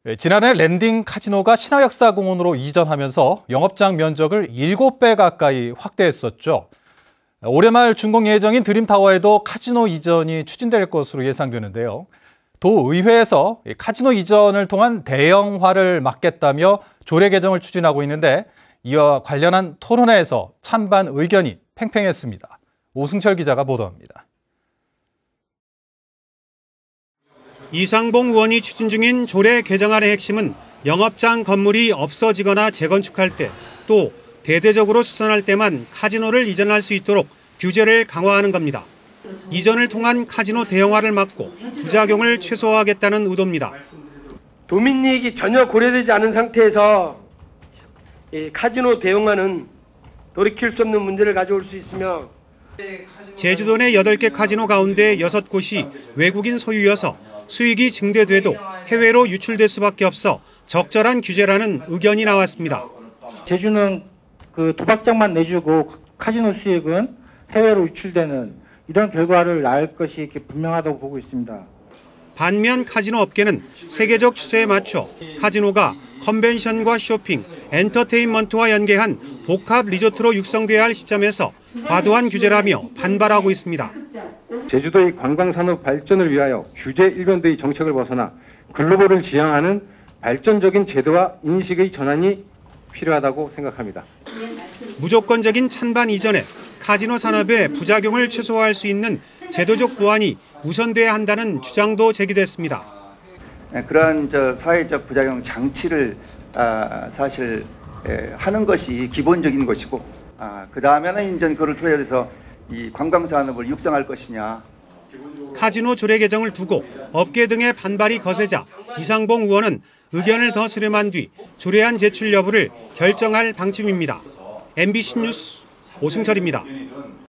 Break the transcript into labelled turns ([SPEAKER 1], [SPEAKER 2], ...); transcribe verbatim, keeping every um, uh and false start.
[SPEAKER 1] 지난해 랜딩 카지노가 신화역사공원으로 이전하면서 영업장 면적을 일곱 배 가까이 확대했었죠. 올해 말 준공 예정인 드림타워에도 카지노 이전이 추진될 것으로 예상되는데요. 도의회에서 카지노 이전을 통한 대형화를 막겠다며 조례 개정을 추진하고 있는데 이와 관련한 토론회에서 찬반 의견이 팽팽했습니다. 오승철 기자가 보도합니다.
[SPEAKER 2] 이상봉 의원이 추진 중인 조례 개정안의 핵심은 영업장 건물이 없어지거나 재건축할 때 또 대대적으로 수선할 때만 카지노를 이전할 수 있도록 규제를 강화하는 겁니다. 이전을 통한 카지노 대형화를 막고 부작용을 최소화하겠다는 의도입니다.
[SPEAKER 3] 도민 이익이 전혀 고려되지 않은 상태에서 이 카지노 대형화는 돌이킬 수 없는 문제를 가져올 수 있으며
[SPEAKER 2] 제주도 내 여덟 개 카지노 가운데 여섯 곳이 외국인 소유여서 수익이 증대돼도 해외로 유출될 수밖에 없어 적절한 규제라는 의견이 나왔습니다.
[SPEAKER 4] 제주는 그 도박장만 내주고 카지노 수익은 해외로 유출되는 이런 결과를 낳을 것이 이렇게 분명하다고 보고 있습니다.
[SPEAKER 2] 반면 카지노 업계는 세계적 추세에 맞춰 카지노가 컨벤션과 쇼핑, 엔터테인먼트와 연계한 복합 리조트로 육성돼야 할 시점에서 과도한 규제라며 반발하고 있습니다.
[SPEAKER 5] 제주도의 관광산업 발전을 위하여 규제 일변도의 정책을 벗어나 글로벌을 지향하는 발전적인 제도와 인식의 전환이 필요하다고 생각합니다.
[SPEAKER 2] 무조건적인 찬반 이전에 카지노 산업의 부작용을 최소화할 수 있는 제도적 보완이 우선돼야 한다는 주장도 제기됐습니다.
[SPEAKER 6] 그러한 저 사회적 부작용 장치를 아, 사실 에, 하는 것이 기본적인 것이고 아, 그 다음에는 이제 그걸 토대로 이 관광산업을 육성할 것이냐.
[SPEAKER 2] 카지노 조례 개정을 두고 업계 등의 반발이 거세자 이상봉 의원은 의견을 더 수렴한 뒤 조례안 제출 여부를 결정할 방침입니다. 엠비씨 뉴스 오승철입니다.